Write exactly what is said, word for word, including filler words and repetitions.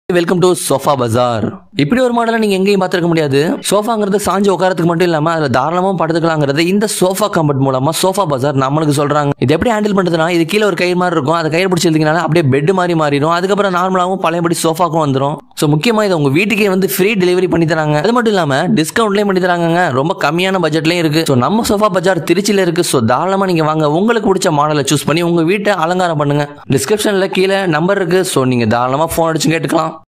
Welcome to sofa பஜார். இப்படி ஒரு மாடலை நீங்க எங்கேயும் பார்த்திருக்க முடியாது. சோஃபாங்கிறது சாஞ்சு உட்காரத்துக்கு மட்டும் இல்லாம அதுல தாராளமா படுத்துக்கலாங்கிறது இந்த சோஃபா கம்பெட் மூலமா சோஃபா பஜார் நம்மளுக்கு சொல்றாங்க. இது எப்படி ஹேண்டில் பண்றதுனா, இது கீழே ஒரு கயிறு மாதிரி இருக்கும். அதை கயிறு பிடிச்சி எழுதினால அப்படியே பெட் மாதிரி மாறிடும். அதுக்கப்புறம் நார்மலாவும் பழையபடி சோஃபாக்கும் வந்துடும். சோ முக்கியமா இதை உங்க வீட்டுக்கே வந்து ஃப்ரீ டெலிவரி பண்ணி தராங்க. அது மட்டும் இல்லாம டிஸ்கவுண்ட்லயும் பண்ணி தராங்க. ரொம்ப கம்மியான பட்ஜெட்லயும் இருக்கு. சோ நம்ம சோஃபா பஜார் திருச்சியில இருக்கு. சோ தாராளமா நீங்க வாங்க, உங்களுக்கு பிடிச்ச மாடலை சூஸ் பண்ணி உங்க வீட்டை அலங்காரம் பண்ணுங்க. டிஸ்கிரிப்ஷன்ல கீழே நம்பர் இருக்கு. சோ நீங்க தாராளமா போன் அடிச்சு கேட்டுக்கலாம்.